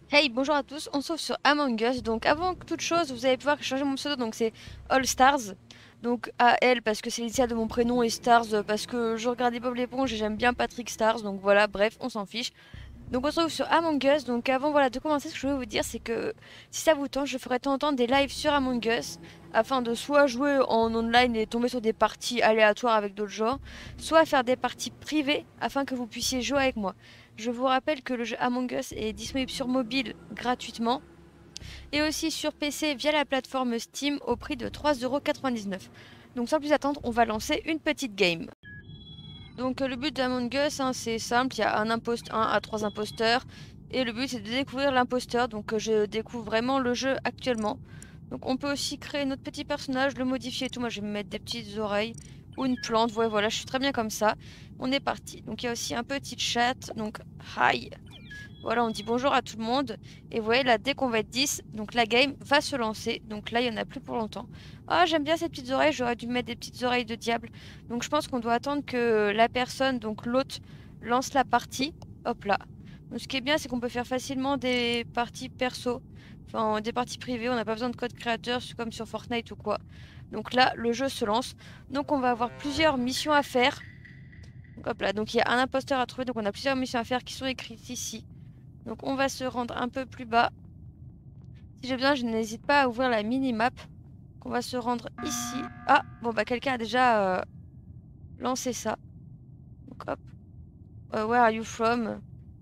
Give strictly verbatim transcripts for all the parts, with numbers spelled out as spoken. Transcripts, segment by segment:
Hey, bonjour à tous, on se retrouve sur Among Us. Donc avant toute chose, vous allez pouvoir changer mon pseudo, donc c'est All Stars. Donc A L parce que c'est l'initiale de mon prénom et Stars euh, parce que je regardais Bob l'éponge et j'aime bien Patrick Stars. Donc voilà, bref, on s'en fiche. Donc on se retrouve sur Among Us. Donc avant voilà de commencer, ce que je voulais vous dire, c'est que si ça vous tente, je ferai de temps en temps des lives sur Among Us afin de soit jouer en online et tomber sur des parties aléatoires avec d'autres genres, soit faire des parties privées afin que vous puissiez jouer avec moi. Je vous rappelle que le jeu Among Us est disponible sur mobile gratuitement et aussi sur P C via la plateforme Steam au prix de trois euros quatre-vingt-dix-neuf. Donc sans plus attendre, on va lancer une petite game. Donc euh, le but d'Among Us, hein, c'est simple, il y a un, impost un à trois imposteurs. Et le but c'est de découvrir l'imposteur, donc euh, je découvre vraiment le jeu actuellement. Donc on peut aussi créer notre petit personnage, le modifier et tout. Moi je vais me mettre des petites oreilles ou une plante, ouais voilà, je suis très bien comme ça. On est parti. Donc il y a aussi un petit chat, donc hi. Voilà, on dit bonjour à tout le monde. Et vous voyez là, dès qu'on va être dix, donc la game va se lancer. Donc là, il n'y en a plus pour longtemps. Ah, j'aime bien ces petites oreilles, j'aurais dû mettre des petites oreilles de diable. Donc je pense qu'on doit attendre que la personne, donc l'autre, lance la partie. Hop là. Donc ce qui est bien, c'est qu'on peut faire facilement des parties perso. Enfin, des parties privées, on n'a pas besoin de code créateur, comme sur Fortnite ou quoi. Donc là, le jeu se lance. Donc on va avoir plusieurs missions à faire. Donc hop là, donc il y a un imposteur à trouver, donc on a plusieurs missions à faire qui sont écrites ici. Donc on va se rendre un peu plus bas. Si j'ai besoin, je n'hésite pas à ouvrir la mini-map. On va se rendre ici. Ah, bon bah quelqu'un a déjà euh, lancé ça. Donc hop. Euh, where are you from?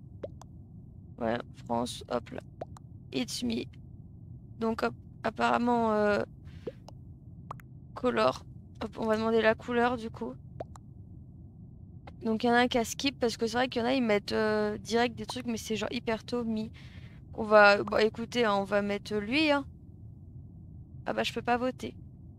Ouais, France, hop là. It's me. Donc hop, apparemment euh, color. Hop, on va demander la couleur du coup. Donc il y en a un qui a skip parce que c'est vrai qu'il y en a ils mettent euh, direct des trucs mais c'est genre hyper tôt mis. On va, bah écoutez, hein, on va mettre lui. Hein. Ah bah je peux pas voter.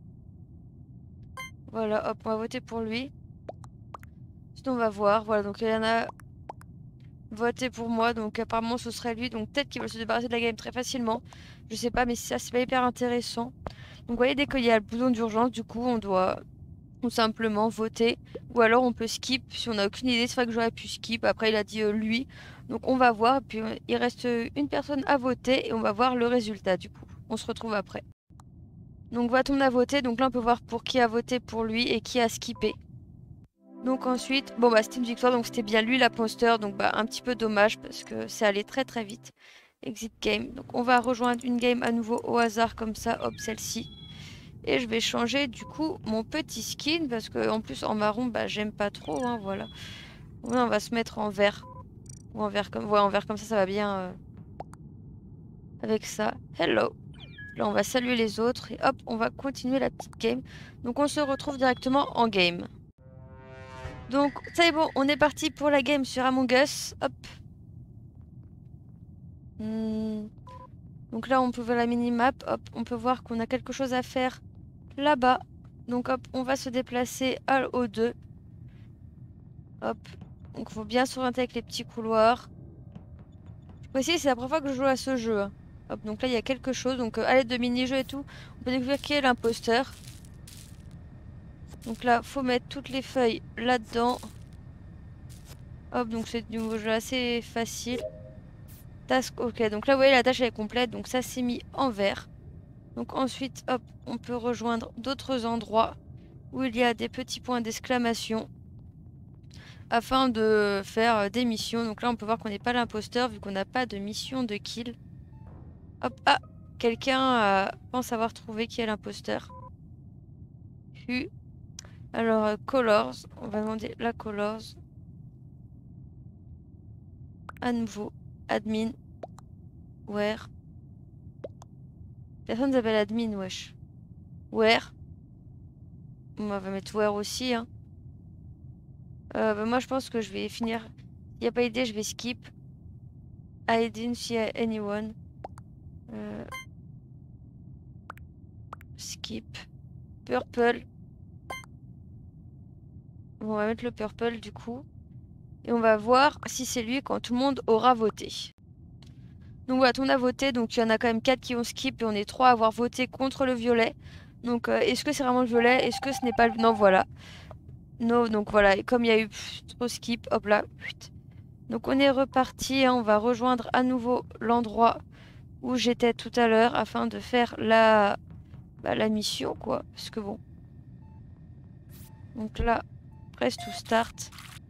Voilà, hop, on va voter pour lui. Sinon on va voir. Voilà, donc il y en a voté pour moi, donc apparemment ce serait lui. Donc peut-être qu'il va se débarrasser de la game très facilement. Je sais pas, mais ça c'est pas hyper intéressant. Donc vous voyez, dès qu'il y a le bouton d'urgence, du coup on doit tout simplement voter. Ou alors on peut skip si on n'a aucune idée. C'est vrai que j'aurais pu skip. Après il a dit euh, lui. Donc on va voir. Puis euh, il reste une personne à voter et on va voir le résultat du coup. On se retrouve après. Donc voilà, tout le monde a voté. Donc là on peut voir pour qui a voté pour lui et qui a skippé. Donc ensuite, bon bah c'était une victoire, donc c'était bien lui l'imposteur, donc bah un petit peu dommage parce que c'est allé très très vite. Exit game. Donc on va rejoindre une game à nouveau au hasard comme ça, hop celle-ci. Et je vais changer du coup mon petit skin parce que en plus en marron bah j'aime pas trop, hein, voilà. Ouais, on va se mettre en vert. Ou en vert comme, ouais, en vert comme ça, ça va bien euh, avec ça. Hello. Là on va saluer les autres et hop on va continuer la petite game. Donc on se retrouve directement en game. Donc, ça y est bon, on est parti pour la game sur Among Us. Hop. Hmm. Donc là, on peut voir la mini-map. Hop, on peut voir qu'on a quelque chose à faire là-bas. Donc hop, on va se déplacer à O deux. Hop. Donc il faut bien s'orienter avec les petits couloirs. Voici, c'est la première fois que je joue à ce jeu. Hein. Hop, donc là, il y a quelque chose. Donc euh, à l'aide de mini-jeux et tout, on peut découvrir qui est l'imposteur. Donc là, faut mettre toutes les feuilles là-dedans. Hop, donc c'est du jeu assez facile. Task, ok. Donc là, vous voyez, la tâche elle est complète. Donc ça s'est mis en vert. Donc ensuite, hop, on peut rejoindre d'autres endroits où il y a des petits points d'exclamation afin de faire des missions. Donc là, on peut voir qu'on n'est pas l'imposteur vu qu'on n'a pas de mission de kill. Hop, ah, quelqu'un euh, pense avoir trouvé qui est l'imposteur. U. Alors, euh, colors, on va demander la colors. À nouveau, admin, where. Personne s'appelle admin, wesh. Where. On va mettre where aussi, hein. Euh, bah, moi, je pense que je vais finir. S'il n'y a pas idée, je vais skip. I didn't see anyone. Euh, skip. Purple. Bon, on va mettre le purple du coup. Et on va voir si c'est lui quand tout le monde aura voté. Donc voilà, tout le monde a voté. Donc il y en a quand même quatre qui ont skip et on est trois à avoir voté contre le violet. Donc euh, est-ce que c'est vraiment le violet? Est-ce que ce n'est pas le... Non, voilà. Non, donc voilà. Et comme il y a eu pff, trop skip, hop là. Pff, Donc on est reparti, hein, on va rejoindre à nouveau l'endroit où j'étais tout à l'heure afin de faire la... Bah, la mission quoi. Parce que bon. Donc là, press to start.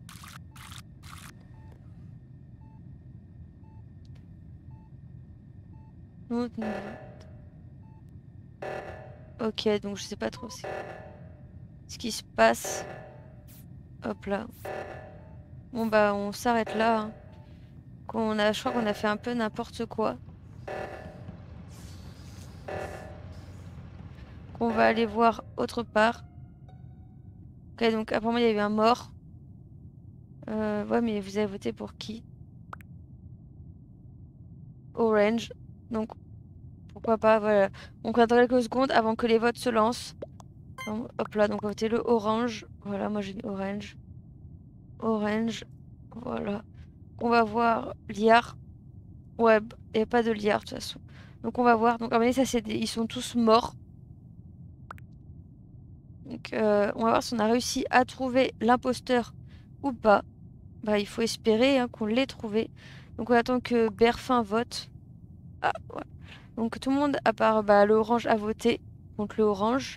Ok, donc je sais pas trop ce qui se passe. Hop là. Bon bah on s'arrête là. Hein. Qu'on a, je crois qu'on a fait un peu n'importe quoi. Qu'on va aller voir autre part. Ok, donc apparemment il y a eu un mort. Euh, ouais, mais vous avez voté pour qui? Orange. Donc pourquoi pas, voilà. Donc on attend quelques secondes avant que les votes se lancent. Donc, hop là, donc on va voter le orange. Voilà, moi j'ai mis orange. Orange. Voilà. On va voir liard. Ouais, il n'y a pas de liard de toute façon. Donc on va voir. Donc à un moment donné, ça c'est des... ils sont tous morts. Donc euh, on va voir si on a réussi à trouver l'imposteur ou pas. Bah il faut espérer hein, qu'on l'ait trouvé. Donc on attend que Berfin vote. Ah ouais. Donc tout le monde à part bah, le orange a voté. Donc le orange.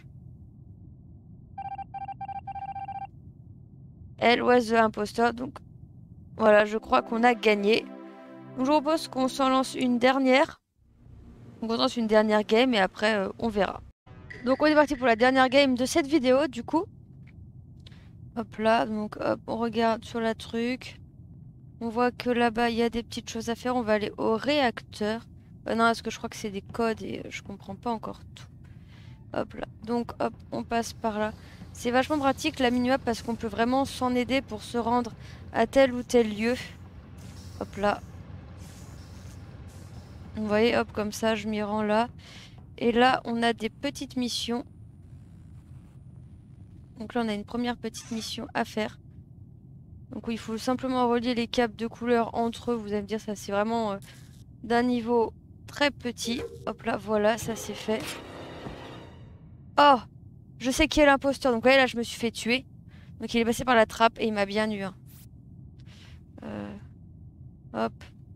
Elle was the imposteur. Donc voilà, je crois qu'on a gagné. Donc je vous propose qu'on s'en lance une dernière. Donc on lance une dernière game et après euh, on verra. Donc on est parti pour la dernière game de cette vidéo du coup. Hop là, donc hop, on regarde sur la truc. On voit que là-bas il y a des petites choses à faire. On va aller au réacteur. Euh, non, parce que je crois que c'est des codes et euh, je comprends pas encore tout. Hop là, donc hop, on passe par là. C'est vachement pratique la mini-map parce qu'on peut vraiment s'en aider pour se rendre à tel ou tel lieu. Hop là. Vous voyez, hop, comme ça, je m'y rends là. Et là, on a des petites missions. Donc là, on a une première petite mission à faire. Donc il faut simplement relier les câbles de couleur entre eux. Vous allez me dire, ça c'est vraiment euh, d'un niveau très petit. Hop là, voilà, ça c'est fait. Oh, je sais qui est l'imposteur. Donc voyez, là, je me suis fait tuer. Donc il est passé par la trappe et il m'a bien eu. Hein. Euh, hop.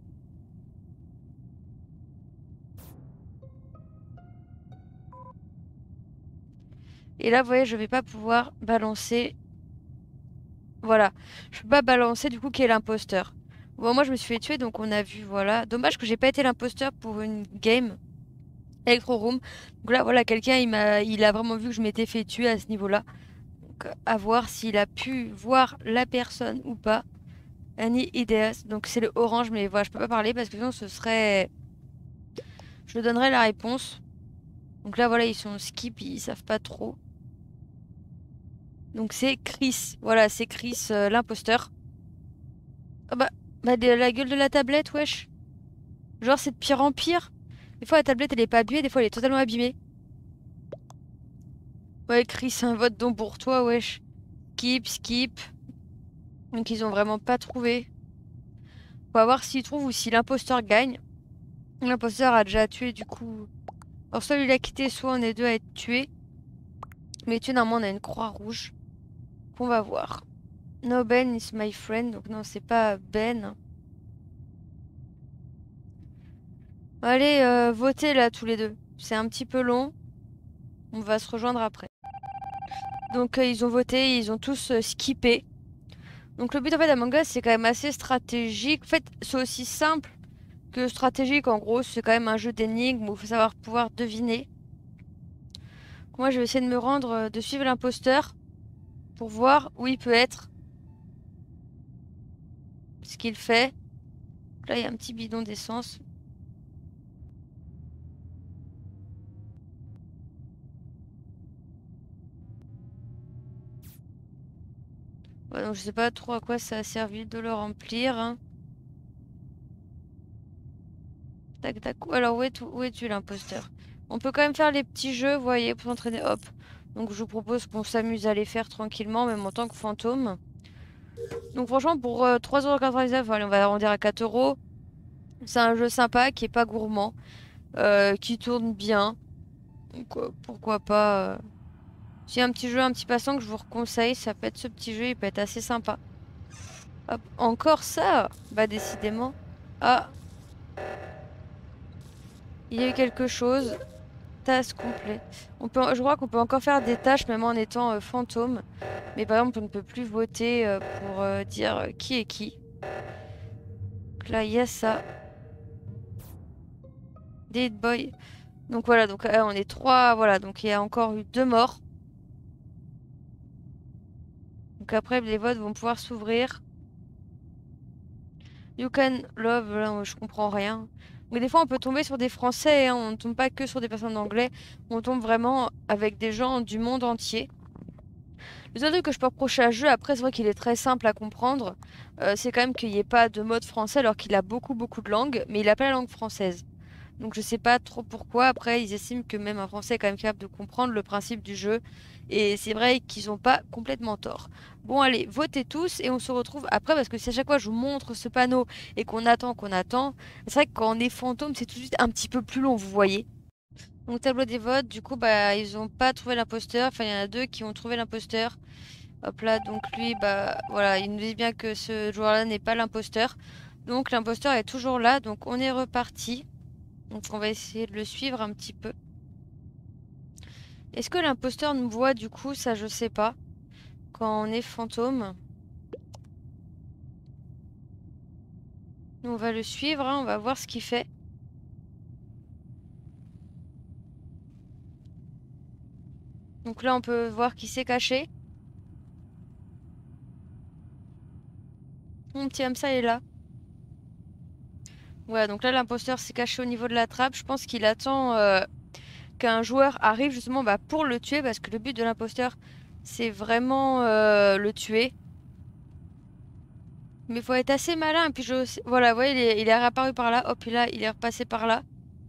Et là, vous voyez, je vais pas pouvoir balancer. Voilà. Je peux pas balancer du coup qui est l'imposteur. Bon, moi je me suis fait tuer, donc on a vu, voilà. Dommage que j'ai pas été l'imposteur pour une game. Electro Room. Donc là, voilà, quelqu'un, il m'a, il a vraiment vu que je m'étais fait tuer à ce niveau-là. Donc à voir s'il a pu voir la personne ou pas. Any ideas. Donc c'est le orange, mais voilà, je peux pas parler parce que sinon ce serait... Je donnerais la réponse. Donc là, voilà, ils sont skip, ils savent pas trop. Donc c'est Chris. Voilà, c'est Chris, euh, l'imposteur. Ah bah, bah de- la gueule de la tablette, wesh. Genre, c'est de pire en pire. Des fois, la tablette, elle est pas abîmée, des fois, elle est totalement abîmée. Ouais, Chris, un vote donc pour toi, wesh. Skip, skip. Donc, ils ont vraiment pas trouvé. On va voir s'ils trouvent ou si l'imposteur gagne. L'imposteur a déjà tué, du coup. Alors, soit lui l'a quitté, soit on est deux à être tués. Mais tué, normalement, on a une croix rouge. On va voir. No Ben is my friend. Donc, non, c'est pas Ben. Allez, euh, votez là, tous les deux. C'est un petit peu long. On va se rejoindre après. Donc, euh, ils ont voté, ils ont tous euh, skippé. Donc, le but en fait d'Among Us, c'est quand même assez stratégique. En fait, c'est aussi simple que stratégique. En gros, c'est quand même un jeu d'énigmes où il faut savoir pouvoir deviner. Moi, je vais essayer de me rendre, euh, de suivre l'imposteur pour voir où il peut être. Ce qu'il fait. Là, il y a un petit bidon d'essence. Ouais, donc je sais pas trop à quoi ça a servi de le remplir. Hein. Tac, tac. Alors, où es-tu, où es-tu l'imposteur? On peut quand même faire les petits jeux, vous voyez, pour s'entraîner. Hop. Donc, je vous propose qu'on s'amuse à les faire tranquillement, même en tant que fantôme. Donc, franchement, pour euh, trois euros quatre-vingt-dix-neuf, allez, on va arrondir à quatre euros. C'est un jeu sympa, qui est pas gourmand, euh, qui tourne bien. Donc, euh, pourquoi pas. Euh... S'il y a un petit jeu, un petit passant que je vous conseille, ça peut être ce petit jeu, il peut être assez sympa. Hop, encore ça? Bah décidément. Ah, il y a eu quelque chose. Task complet. On peut, je crois qu'on peut encore faire des tâches même en étant euh, fantôme. Mais par exemple, on ne peut plus voter euh, pour euh, dire euh, qui est qui. Donc là, il y a ça. Dead Boy. Donc voilà, donc euh, on est trois. Voilà, donc il y a encore eu deux morts. Donc après, les votes vont pouvoir s'ouvrir. You can love, là, je comprends rien. Mais des fois, on peut tomber sur des Français, hein, on ne tombe pas que sur des personnes d'anglais. On tombe vraiment avec des gens du monde entier. Le seul truc que je peux reprocher à ce jeu, après, c'est vrai qu'il est très simple à comprendre. euh, c'est quand même qu'il n'y ait pas de mode français alors qu'il a beaucoup, beaucoup de langues, mais il a pas la langue française. Donc je sais pas trop pourquoi. Après, ils estiment que même un Français est quand même capable de comprendre le principe du jeu. Et c'est vrai qu'ils n'ont pas complètement tort. Bon, allez, votez tous et on se retrouve après parce que si à chaque fois je vous montre ce panneau et qu'on attend, qu'on attend, c'est vrai que quand on est fantôme, c'est tout de suite un petit peu plus long, vous voyez. Donc tableau des votes, du coup, bah ils ont pas trouvé l'imposteur. Enfin, il y en a deux qui ont trouvé l'imposteur. Hop là, donc lui, bah voilà, il nous dit bien que ce joueur-là n'est pas l'imposteur. Donc l'imposteur est toujours là, donc on est reparti. Donc on va essayer de le suivre un petit peu. Est-ce que l'imposteur nous voit du coup? Ça je sais pas. Quand on est fantôme. Nous on va le suivre, hein, on va voir ce qu'il fait. Donc là on peut voir qu'il s'est caché. Mon petit Hamza est là. Ouais, donc là l'imposteur s'est caché au niveau de la trappe. Je pense qu'il attend euh, qu'un joueur arrive justement bah, pour le tuer. Parce que le but de l'imposteur c'est vraiment euh, le tuer. Mais il faut être assez malin. Et puis je... Voilà, vous voyez, il est, il est réapparu par là. Hop, et là, il est repassé par là.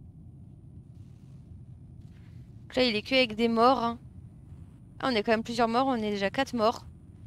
Donc là, il est que avec des morts. Hein. Ah, on est quand même plusieurs morts. On est déjà quatre morts.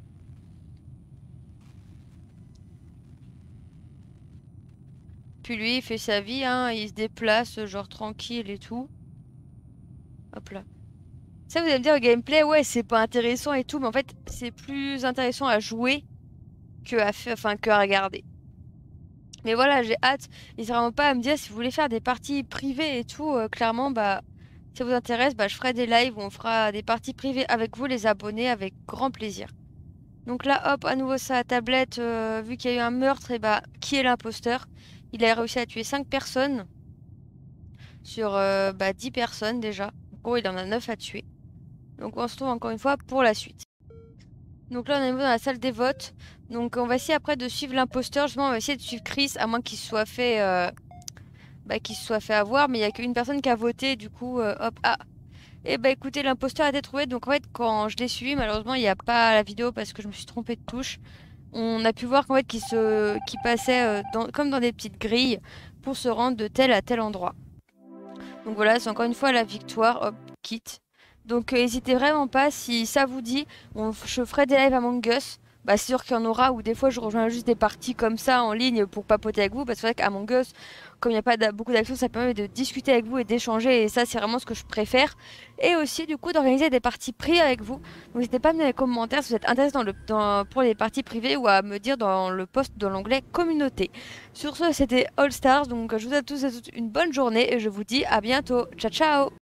Puis lui, il fait sa vie. Hein. Il se déplace, genre tranquille et tout. Hop là. Ça, vous allez me dire, le gameplay, ouais, c'est pas intéressant et tout. Mais en fait, c'est plus intéressant à jouer que à, faire... enfin, que à regarder. Mais voilà, j'ai hâte. N'hésitez vraiment pas à me dire si vous voulez faire des parties privées et tout. Euh, clairement, bah, si ça vous intéresse, bah, je ferai des lives où on fera des parties privées avec vous, les abonnés, avec grand plaisir. Donc là, hop, à nouveau sa tablette. Euh, vu qu'il y a eu un meurtre, et bah, qui est l'imposteur? Il a réussi à tuer cinq personnes sur euh, bah, dix personnes déjà. En gros, il en a neuf à tuer. Donc on se retrouve encore une fois pour la suite. Donc là, on est dans la salle des votes. Donc on va essayer après de suivre l'imposteur. Justement, on va essayer de suivre Chris, à moins qu'il se soit fait... Euh, bah, qu'il se soit fait avoir, mais il n'y a qu'une personne qui a voté, du coup, euh, hop, ah. Et bah écoutez, l'imposteur a été trouvé, donc en fait, quand je l'ai suivi, malheureusement, il n'y a pas la vidéo parce que je me suis trompée de touche. On a pu voir qu'en fait, qu'il se... qu'il passait euh, dans... comme dans des petites grilles pour se rendre de tel à tel endroit. Donc voilà, c'est encore une fois la victoire, hop, quitte. Donc euh, n'hésitez vraiment pas, si ça vous dit, on... je ferai des lives Among Us. Bah, c'est sûr qu'il y en aura, ou des fois je rejoins juste des parties comme ça en ligne pour papoter avec vous, parce que c'est vrai qu'Among Us, comme il n'y a pas beaucoup d'actions, ça permet de discuter avec vous et d'échanger, et ça c'est vraiment ce que je préfère. Et aussi du coup d'organiser des parties privées avec vous. Donc n'hésitez pas à me dire dans les commentaires si vous êtes intéressé dans le, dans, pour les parties privées ou à me dire dans le post dans l'onglet communauté. Sur ce, c'était All Stars, donc je vous souhaite à tous et toutes une bonne journée et je vous dis à bientôt. Ciao ciao!